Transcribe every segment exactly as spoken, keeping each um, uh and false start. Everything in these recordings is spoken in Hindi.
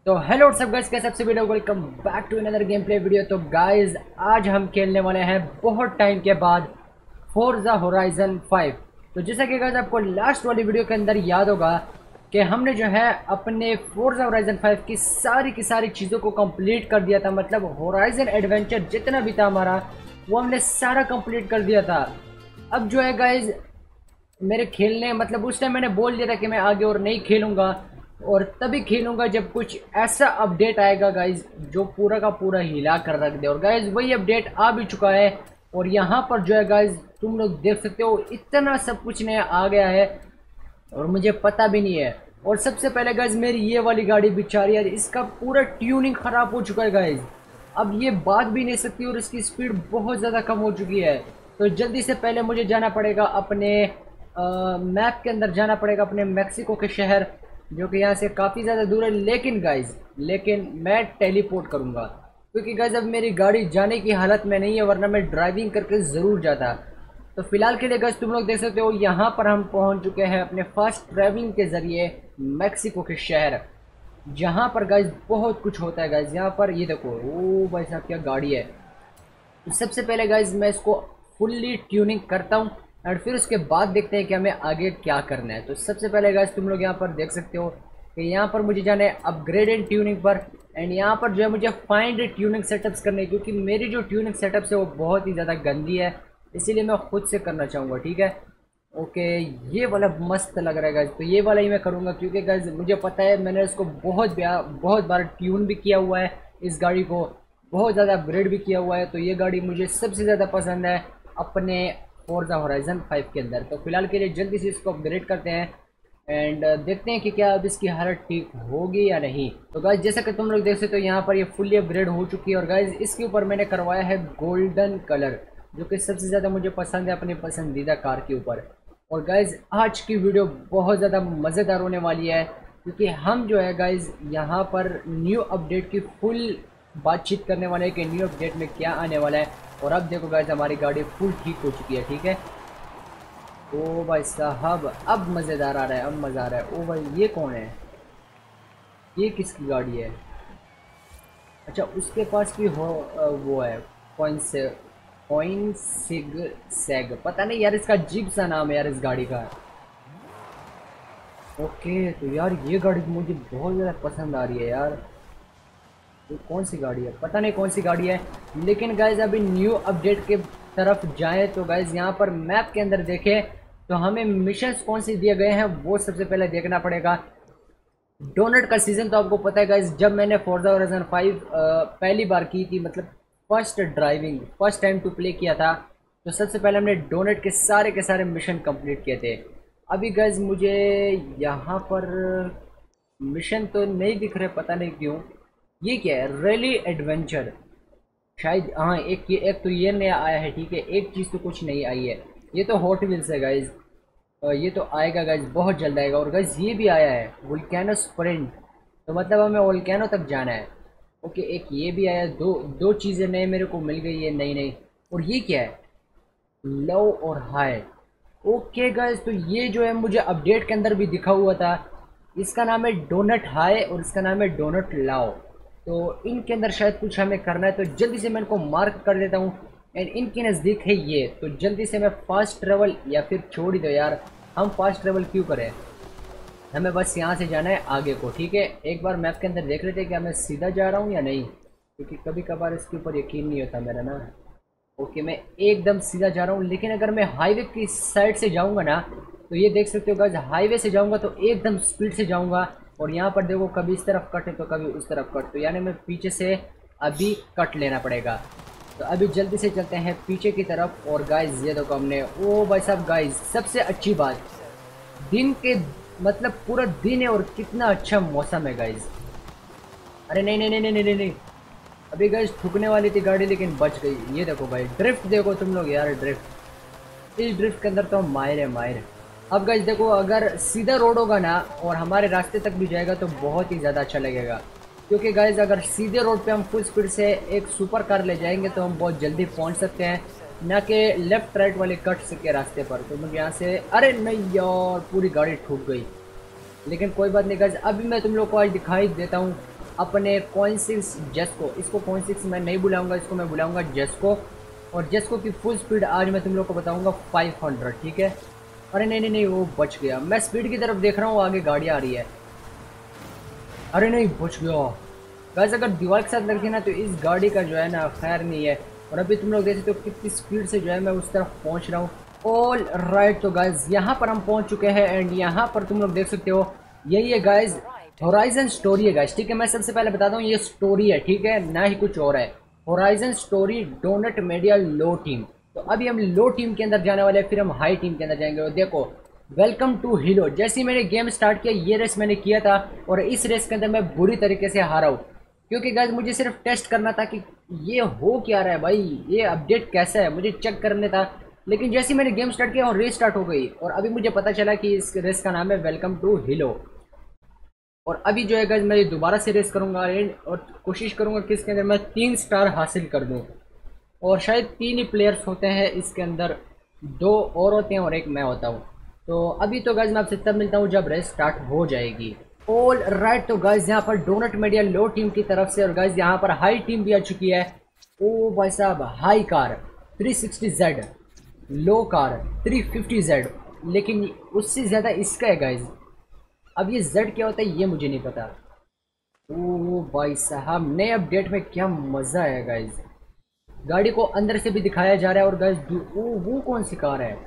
तो हेलो सब गाइस, कैसे सबसे video welcome back to another gameplay video. तो गाइस आज हम खेलने वाले हैं बहुत टाइम के बाद फोर्जा होराइजन फाइव। तो जैसा कि गाइस आपको लास्ट वाली वीडियो के अंदर याद होगा कि हमने जो है अपने फोर्जा होराइजन फाइव की सारी की सारी चीज़ों को कंप्लीट कर दिया था। मतलब होराइजन एडवेंचर जितना भी था हमारा वो हमने सारा कंप्लीट कर दिया था। अब जो है गाइस मेरे खेलने मतलब उस टाइम मैंने बोल दिया था कि मैं आगे और नहीं खेलूंगा और तभी खेलूंगा जब कुछ ऐसा अपडेट आएगा गाइज जो पूरा का पूरा हिला कर रख दे। और गाइज वही अपडेट आ भी चुका है और यहाँ पर जो है गाइज तुम लोग देख सकते हो इतना सब कुछ नया आ गया है और मुझे पता भी नहीं है। और सबसे पहले गाइज मेरी ये वाली गाड़ी बेचारी है, इसका पूरा ट्यूनिंग खराब हो चुका है गाइज। अब ये बात भी नहीं सकती और इसकी स्पीड बहुत ज़्यादा कम हो चुकी है। तो जल्दी से पहले मुझे जाना पड़ेगा अपने मैप के अंदर जाना पड़ेगा अपने मैक्सिको के शहर, जो कि यहाँ से काफ़ी ज़्यादा दूर है। लेकिन गाइज लेकिन मैं टेलीपोर्ट करूँगा क्योंकि गाइज अब मेरी गाड़ी जाने की हालत में नहीं है, वरना मैं ड्राइविंग करके ज़रूर जाता। तो फिलहाल के लिए गाइज तुम लोग देख सकते हो यहाँ पर हम पहुँच चुके हैं अपने फास्ट ट्रैवलिंग के ज़रिए मैक्सिको के शहर, जहाँ पर गाइज बहुत कुछ होता है गाइज। यहाँ पर ये देखो, ओ भाई साहब क्या गाड़ी है। तो सबसे पहले गाइज मैं इसको फुल्ली ट्यूनिंग करता हूँ और फिर उसके बाद देखते हैं कि हमें आगे क्या करना है। तो सबसे पहले गाइस तुम लोग यहाँ पर देख सकते हो कि यहाँ पर मुझे जाना है अपग्रेड एंड ट्यूनिंग पर, एंड यहाँ पर जो है मुझे फाइंड ट्यूनिंग सेटअप्स करने, क्योंकि मेरी जो ट्यूनिंग सेटअप्स है वो बहुत ही ज़्यादा गंदी है, इसीलिए मैं खुद से करना चाहूँगा। ठीक है, ओके, ये वाला मस्त लग रहा है गाइज, तो ये वाला ही मैं करूँगा क्योंकि गाइज मुझे पता है मैंने इसको बहुत बहुत बार ट्यून भी किया हुआ है, इस गाड़ी को बहुत ज़्यादा अपग्रेड भी किया हुआ है। तो ये गाड़ी मुझे सबसे ज़्यादा पसंद है अपने फोर्जा होराइजन फाइव के अंदर। तो फिलहाल के लिए जल्दी से इसको अपग्रेड करते हैं एंड देखते हैं कि क्या अब इसकी हालत ठीक होगी या नहीं। तो गाइज जैसा कि तुम लोग देख सकते हो यहाँ पर ये फुल्ली अपग्रेड हो चुकी है और गाइज इसके ऊपर मैंने करवाया है गोल्डन कलर, जो कि सबसे ज़्यादा मुझे पसंद है अपनी पसंदीदा कार के ऊपर। और गाइज आज की वीडियो बहुत ज़्यादा मज़ेदार होने वाली है क्योंकि हम जो है गाइज यहाँ पर न्यू अपडेट की फुल बातचीत करने वाले हैं कि न्यू अपडेट में क्या आने वाला है। और अब देखो गाइज हमारी गाड़ी फुल ठीक हो चुकी है। ठीक है, ओ भाई साहब अब मज़ेदार आ रहा है, अब मज़ा आ रहा है। ओ भाई ये कौन है, ये किसकी गाड़ी है? अच्छा उसके पास भी हो वो है कौन से कॉइन सिग सैग, पता नहीं यार, इसका अजीब सा नाम है यार इस गाड़ी का। ओके तो यार ये गाड़ी मुझे बहुत ज़्यादा पसंद आ रही है यार। ये कौन सी गाड़ी है, पता नहीं कौन सी गाड़ी है। लेकिन गाइज अभी न्यू अपडेट के तरफ जाएं तो गाइज यहाँ पर मैप के अंदर देखें तो हमें मिशंस कौन से दिए गए हैं वो सबसे पहले देखना पड़ेगा। डोनट का सीज़न तो आपको पता है गाइज, जब मैंने फोर्जा होराइजन फाइव पहली बार की थी, मतलब first driving first time to play किया था, तो सबसे पहले हमने डोनट के सारे के सारे मिशन कंप्लीट किए थे। अभी गाइज मुझे यहाँ पर मिशन तो नहीं दिख रहे, पता नहीं क्यों। ये क्या है, रैली एडवेंचर शायद, हाँ एक ये एक तो ये नया आया है। ठीक है, एक चीज़ तो कुछ नहीं आई है, ये तो हॉट व्हील्स है गाइज, ये तो आएगा गाइज बहुत जल्द आएगा। और गाइज ये भी आया है वोल्केनो स्प्रिंट, तो मतलब हमें वोल्केनो तक जाना है। ओके एक ये भी आया, दो दो चीज़ें नए मेरे को मिल गई है नई नई। और ये क्या है, लो और हाई। ओके गाइज तो ये जो है मुझे अपडेट के अंदर भी दिखा हुआ था, इसका नाम है डोनट हाई और इसका नाम है डोनट लाओ। तो इनके अंदर शायद कुछ हमें करना है, तो जल्दी से मैं इनको मार्क कर देता हूँ एंड इनके नज़दीक है ये। तो जल्दी से मैं फास्ट ट्रेवल, या फिर छोड़ ही दो यार, हम फास्ट ट्रेवल क्यों करें, हमें बस यहाँ से जाना है आगे को। ठीक है, एक बार मैप के अंदर देख लेते हैं कि मैं सीधा जा रहा हूँ या नहीं, क्योंकि कभी कभार इसके ऊपर यकीन नहीं होता मेरा ना। ओके मैं एकदम सीधा जा रहा हूँ, लेकिन अगर मैं हाईवे की साइड से जाऊँगा ना तो ये देख सकते हो गाइस, हाईवे से जाऊँगा तो एकदम स्पीड से जाऊँगा और यहाँ पर देखो कभी इस तरफ कट है तो कभी उस तरफ कट, तो यानी मैं पीछे से अभी कट लेना पड़ेगा। तो अभी जल्दी से चलते हैं पीछे की तरफ। और गाइस ये देखो हमने, ओ भाई साहब गाइस सबसे अच्छी बात, दिन के मतलब पूरा दिन है और कितना अच्छा मौसम है गाइस। अरे नहीं नहीं नहीं नहीं नहीं नहीं, अभी गाइस ठुकने वाली थी गाड़ी लेकिन बच गई। ये देखो भाई ड्रिफ्ट देखो तुम लोग यार, ड्रिफ्ट, इस ड्रिफ्ट के अंदर तो हम माहिर है माहिर। अब गाइस देखो अगर सीधा रोड होगा ना और हमारे रास्ते तक भी जाएगा तो बहुत ही ज़्यादा अच्छा लगेगा, क्योंकि गाइस अगर सीधे रोड पे हम फुल स्पीड से एक सुपर कार ले जाएंगे तो हम बहुत जल्दी पहुंच सकते हैं, ना कि लेफ्ट राइट वाले कट के रास्ते पर। तो मुझे यहाँ से, अरे नहीं यार पूरी गाड़ी ठुक गई, लेकिन कोई बात नहीं गाइस, अभी मैं तुम लोग को आज दिखाई देता हूँ अपने कॉइन सिक्स जेस्को। इसको कॉइन सिक्स मैं नहीं बुलाऊंगा, इसको मैं बुलाऊंगा जेस्को। और जेस्को की फुल स्पीड आज मैं तुम लोग को बताऊंगा फाइव हंड्रेड, ठीक है। अरे नहीं नहीं नहीं, वो बच गया। मैं स्पीड की तरफ देख रहा हूँ, आगे गाड़ी आ रही है। अरे नहीं, बच गया। गाइस अगर दीवार के साथ लगती है ना तो इस गाड़ी का जो है ना खैर नहीं है। और अभी तुम लोग देखते हो कितनी स्पीड से जो है मैं उस तरफ पहुंच रहा हूँ। ऑल राइट, तो गाइस यहाँ पर हम पहुंच चुके हैं एंड यहाँ पर तुम लोग देख सकते हो यही है गाइस होराइजन स्टोरी है गाइस, ठीक है। मैं सबसे पहले बताता हूँ ये स्टोरी है, ठीक है, ना ही कुछ और है। होराइजन स्टोरी डोनट मीडिया लो टीम। तो अभी हम लो टीम के अंदर जाने वाले हैं, फिर हम हाई टीम के अंदर जाएंगे। और देखो वेलकम टू हीलो। जैसे ही मैंने गेम स्टार्ट किया ये रेस मैंने किया था और इस रेस के अंदर मैं बुरी तरीके से हारा हूँ, क्योंकि गाइस मुझे सिर्फ टेस्ट करना था कि ये हो क्या रहा है भाई, ये अपडेट कैसा है, मुझे चेक करने था। लेकिन जैसे ही मैंने गेम स्टार्ट किया और रेस स्टार्ट हो गई और अभी मुझे पता चला कि इस रेस का नाम है वेलकम टू हीलो। और अभी जो है गाइस मैं दोबारा से रेस करूंगा और कोशिश करूंगा कि इसके अंदर मैं तीन स्टार हासिल कर दूं। और शायद तीन ही प्लेयर्स होते हैं इसके अंदर, दो और होते हैं और एक मैं होता हूँ। तो अभी तो गाइस मैं आपसे तब मिलता हूँ जब रेस स्टार्ट हो जाएगी। ऑल राइट, तो गाइस यहाँ पर डोनट मीडिया लो टीम की तरफ से और गाइस यहाँ पर हाई टीम भी आ चुकी है। ओ भाई साहब, high car three sixty Z, low car three fifty Z, लेकिन उससे ज़्यादा इसका है गाइस। अब ये जेड क्या होता है ये मुझे नहीं पता। ओ भाई साहब, नए अपडेट में क्या मज़ा है गाइस। गाड़ी को अंदर से भी दिखाया जा रहा है। और गाइस ओ वो कौन सी कार है,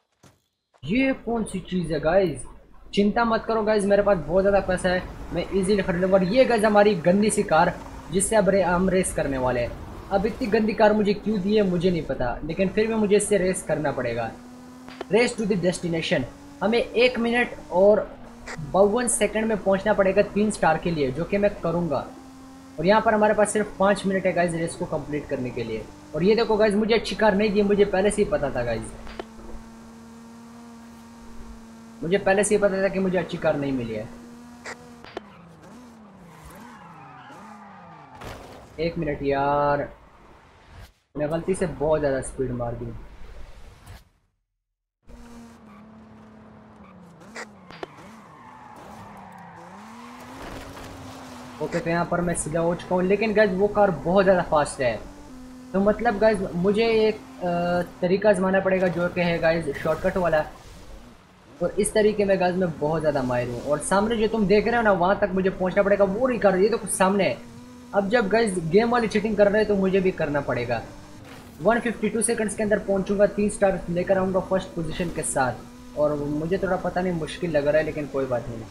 ये कौन सी चीज़ है गाइस। चिंता मत करो गाइस, मेरे पास बहुत ज़्यादा पैसा है, मैं इजीली खरीद लूँगा। और ये गाइस हमारी गंदी सी कार जिससे अब रे, हम रेस करने वाले हैं। अब इतनी गंदी कार मुझे क्यों दी है मुझे नहीं पता, लेकिन फिर भी मुझे इससे रेस करना पड़ेगा। Race to the destination. हमें एक मिनट और बावन सेकंड में पहुंचना पड़ेगा तीन स्टार के लिए, जो कि मैं करूंगा। और यहाँ पर हमारे पास सिर्फ पाँच मिनट है गाइस रेस को कंप्लीट करने के लिए। और ये देखो गाइस, मुझे अच्छी कार नहीं दी, मुझे पहले से ही पता था गाइस, मुझे पहले से ही पता था कि मुझे अच्छी कार नहीं मिली है। एक मिनट यार, मैंने गलती से बहुत ज़्यादा स्पीड मार दी। ओके, तो यहाँ पर मैं सीधा हो चुका हूँ, लेकिन गाइस वो कार बहुत ज़्यादा फास्ट है। तो मतलब गाइस मुझे एक तरीका आजमाना पड़ेगा जो कि है गाइस शॉर्टकट वाला। और इस तरीके में गाइस मैं बहुत ज़्यादा माहिर हूँ। और सामने जो तुम देख रहे हो ना वहाँ तक मुझे पहुँचना पड़ेगा, वो नहीं कर रही, ये तो कुछ सामने है। अब जब गाइस गेम वाली चीटिंग कर रहे हैं तो मुझे भी करना पड़ेगा। वन फिफ्टी टू सेकंड्स के अंदर पहुँचूंगा, तीन स्टार लेकर आऊँगा फर्स्ट पोजीशन के साथ। और मुझे थोड़ा पता नहीं मुश्किल लग रहा है, लेकिन कोई बात नहीं।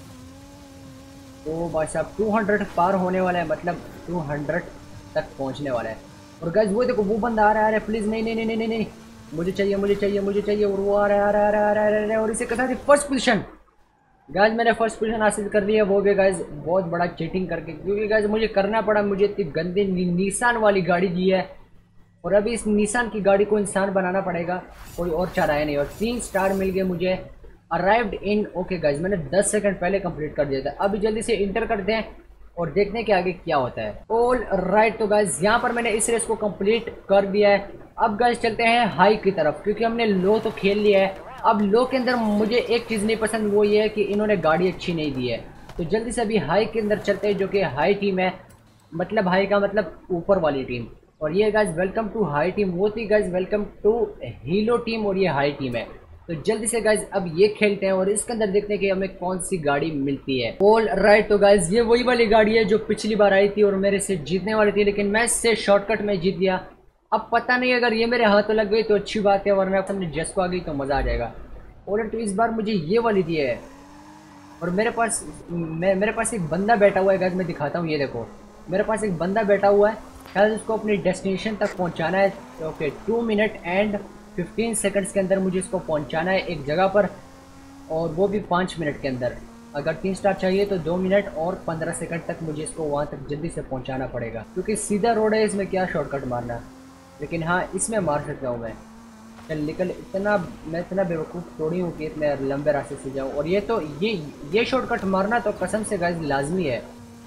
तो भाई साहब टू हंड्रेड पार होने वाला है, मतलब टू हंड्रेड तक पहुँचने वाला है। और गाइस वो देखो वो बंदा आ रहा है, आ रहा है, प्लीज़ नहीं नहीं नहीं नहीं नहीं मुझे चाहिए मुझे चाहिए मुझे चाहिए। और वो आ रहा है आ रहा है आ रहा है आ रहा है और इसे के साथ फर्स्ट पोजीशन। गाइस मैंने फर्स्ट पोजीशन हासिल कर ली है, वो भी गाइस बहुत बड़ा चीटिंग करके, क्योंकि गाइस मुझे करना पड़ा। मुझे इतनी गंदी निसान वाली गाड़ी दी है और अभी इस निसान की गाड़ी को इंसान बनाना पड़ेगा, कोई और चारा है नहीं। और तीन स्टार मिल गए मुझे। अराइव्ड इन ओके गाइस, मैंने दस सेकंड पहले कंप्लीट कर दिया था। अभी जल्दी से इंटर करते हैं और देखते हैं कि आगे क्या होता है। ऑल राइट, तो गाइस यहाँ पर मैंने इस रेस को कंप्लीट कर दिया है। अब गाइस चलते हैं हाई की तरफ, क्योंकि हमने लो तो खेल लिया है। अब लो के अंदर मुझे एक चीज़ नहीं पसंद, वो ये है कि इन्होंने गाड़ी अच्छी नहीं दी है। तो जल्दी से अभी हाई के अंदर चलते हैं, जो कि हाई टीम है। मतलब हाई का मतलब ऊपर वाली टीम। और ये guys welcome to hi team, वो थी guys welcome to hello team, और ये हाई टीम है। तो जल्दी से गाइज अब ये खेलते हैं और इसके अंदर देखते हैं कि हमें कौन सी गाड़ी मिलती है। ऑल राइट, तो गाइज ये वही वाली गाड़ी है जो पिछली बार आई थी और मेरे से जीतने वाली थी, लेकिन मैं इससे शॉर्टकट में जीत गया। अब पता नहीं, अगर ये मेरे हाथों लग गई तो अच्छी बात है, वरना सामने जेस्को आ गई तो मज़ा आ जाएगा। ऑल तो इस बार मुझे ये वाली दी है। और मेरे पास मैं मेरे पास एक बंदा बैठा हुआ है गाइज, मैं दिखाता हूँ। ये देखो मेरे पास एक बंदा बैठा हुआ है, शायद उसको अपनी डेस्टिनेशन तक पहुँचाना है। Okay, two minute and fifteen seconds के अंदर मुझे इसको पहुंचाना है एक जगह पर, और वो भी पाँच मिनट के अंदर। अगर तीन स्टार चाहिए तो दो मिनट और पंद्रह सेकंड तक मुझे इसको वहाँ तक जल्दी से पहुंचाना पड़ेगा, क्योंकि सीधा रोड है, इसमें क्या शॉर्टकट मारना। लेकिन हाँ, इसमें मार सकता हूँ मैं। चल निकल, इतना मैं इतना बेवकूफ़ थोड़ी हूँ कि इतने लंबे रास्ते से जाऊँ। और ये तो ये ये शॉर्टकट मारना तो कसम से गाइस लाजमी है,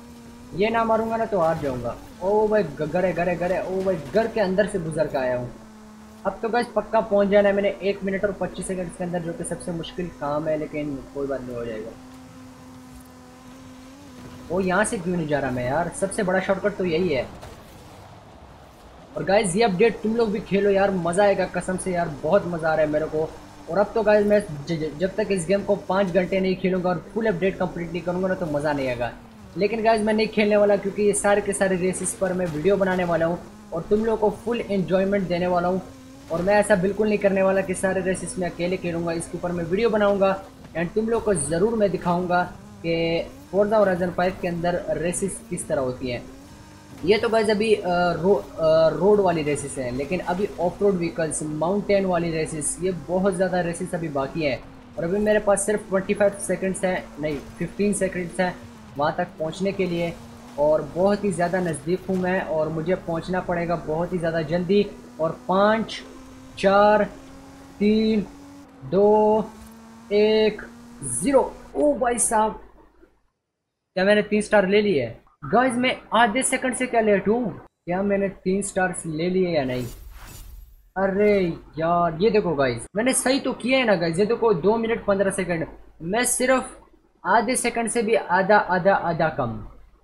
ये ना मारूंगा ना तो हार जाऊँगा। ओ भाई घर है घर है घर है, ओ भाई घर के अंदर से गुजर के आया हूँ। अब तो गाइस पक्का पहुंच जाना है मैंने एक मिनट और पच्चीस सेकंड के अंदर, जो कि सबसे मुश्किल काम है, लेकिन कोई बात नहीं, हो जाएगा। वो यहाँ से क्यों नहीं जा रहा मैं यार, सबसे बड़ा शॉर्टकट तो यही है। और गाइज ये अपडेट तुम लोग भी खेलो यार, मज़ा आएगा कसम से यार, बहुत मज़ा आ रहा है मेरे को। और अब तो गाइज मैं ज, ज, जब तक इस गेम को पाँच घंटे नहीं खेलूंगा और फुल अपडेट कंप्लीट नहीं करूँगा ना तो मज़ा नहीं आएगा। लेकिन गाइज मैं नहीं खेलने वाला, क्योंकि ये सारे के सारे रेसेस पर मैं वीडियो बनाने वाला हूँ और तुम लोग को फुल एन्जॉयमेंट देने वाला हूँ। और मैं ऐसा बिल्कुल नहीं करने वाला कि सारे रेसेस में अकेले खेलूँगा, इसके ऊपर मैं वीडियो बनाऊँगा एंड तुम लोग को ज़रूर मैं दिखाऊँगा कि फोर्जा होराइजन फाइव के अंदर रेसेस किस तरह होती हैं। ये तो गाइज अभी रो, रोड वाली रेसेस हैं, लेकिन अभी ऑफ रोड व्हीकल्स, माउंटेन वाली रेसेस, ये बहुत ज़्यादा रेसेस अभी बाकी हैं। और अभी मेरे पास सिर्फ पच्चीस सेकंड्स हैं, नहीं पंद्रह सेकंड्स हैं वहाँ तक पहुँचने के लिए। और बहुत ही ज़्यादा नज़दीक हूँ मैं, और मुझे पहुँचना पड़ेगा बहुत ही ज़्यादा जल्दी। और पाँच चार तीन दो एक ज़ीरो। ओ भाई साहब, क्या मैंने तीन स्टार ले लिए? गाइज मैं आधे सेकंड से क्या लेट हूँ? क्या मैंने तीन स्टार्स ले लिए या नहीं? अरे यार ये देखो गाइज, मैंने सही तो किया है ना गाइज, ये देखो दो मिनट पंद्रह सेकंड, मैं सिर्फ आधे सेकंड से भी आधा आधा आधा कम।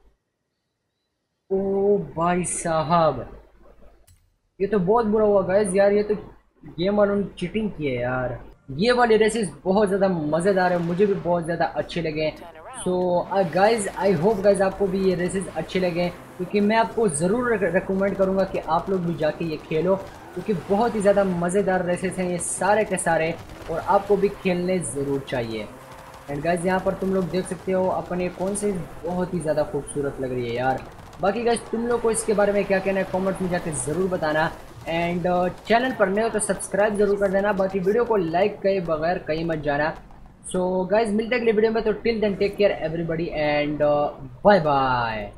ओ भाई साहब, ये तो बहुत बुरा हुआ गाइज यार, ये तो गेम वालों ने चीटिंग की है यार। ये वाले रेसेस बहुत ज़्यादा मज़ेदार है, मुझे भी बहुत ज़्यादा अच्छे लगे। So guys I hope guys आपको भी ये रेसेस अच्छे लगे, क्योंकि मैं आपको ज़रूर रिकमेंड करूँगा कि आप लोग भी जाके ये खेलो, क्योंकि बहुत ही ज़्यादा मज़ेदार रेसेस हैं ये सारे के सारे, और आपको भी खेलने ज़रूर चाहिए। एंड गाइज यहाँ पर तुम लोग देख सकते हो अपने कौन से बहुत ही ज़्यादा खूबसूरत लग रही है यार। बाकी गाइज तुम लोग को इसके बारे में क्या कहना है कमेंट्स में जाकर ज़रूर बताना। एंड चैनल पर नए हो तो सब्सक्राइब जरूर कर देना, बाकी वीडियो को लाइक किए बगैर कहीं मत जाना। सो गाइज मिलते हैं अगले वीडियो में, तो till then take care everybody and bye bye.